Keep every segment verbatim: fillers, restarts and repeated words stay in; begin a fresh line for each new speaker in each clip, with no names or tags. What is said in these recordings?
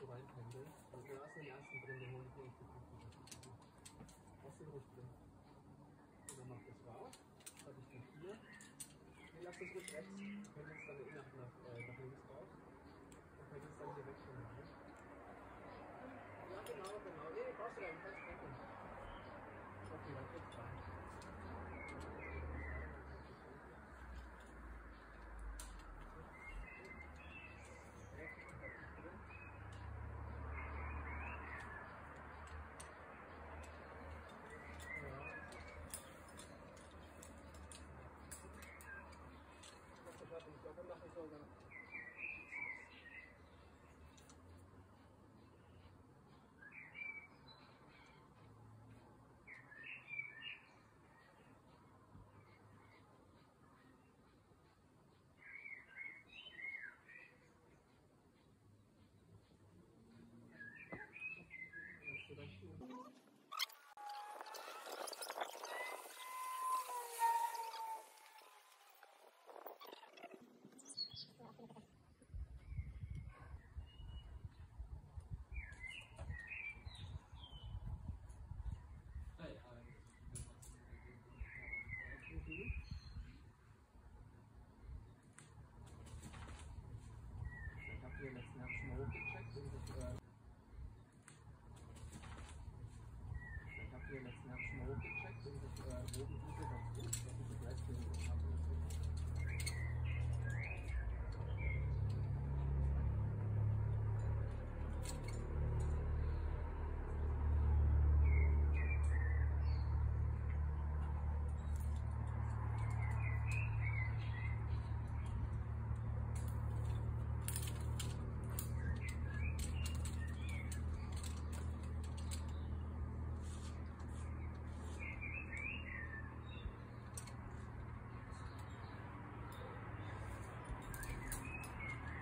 so reinpendeln. Also wir lassen den ersten drin, den holen wir nicht die Kuchen. Lass den ruhig drin. Und dann macht das raus. Das habe ich dann hier. Nee, lass das ruhig rechts. Wir können jetzt dann eh nach, nach, äh, nach links raus. Dann können wir jetzt dann hier weg von hier. Ja, genau, genau. Nee, nee, brauchst du rein, kannst du rein. Okay, dann geht's rein. Ich glaube, wir machen so dann. Ich habe hier letzten Herbst schon mal hochgecheckt und ich, äh ich habe hier letzten Herbst schon mal hochgecheckt und ich äh, oben diese ganz gut, dass ich die Gleichgewicht habe.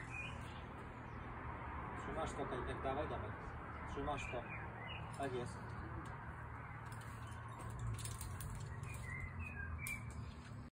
Trzymasz to, Kajtek, dawaj, dawaj. Trzymasz to. Tak jest.